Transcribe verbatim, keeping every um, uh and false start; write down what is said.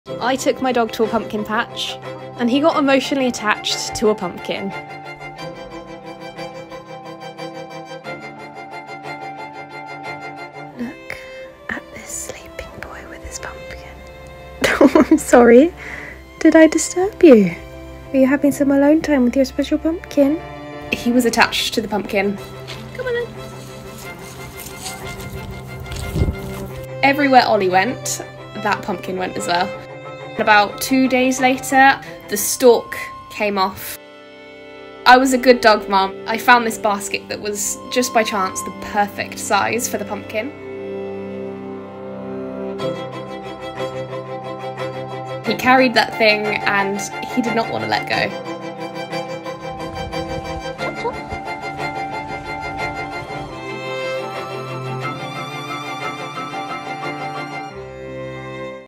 I took my dog to a pumpkin patch, and he got emotionally attached to a pumpkin. Look at this sleeping boy with his pumpkin. Oh, I'm sorry. Did I disturb you? Are you having some alone time with your special pumpkin? He was attached to the pumpkin. Come on in. Everywhere Ollie went, that pumpkin went as well. About two days later, the stalk came off. I was a good dog mum. I found this basket that was, just by chance, the perfect size for the pumpkin. He carried that thing and he did not want to let go.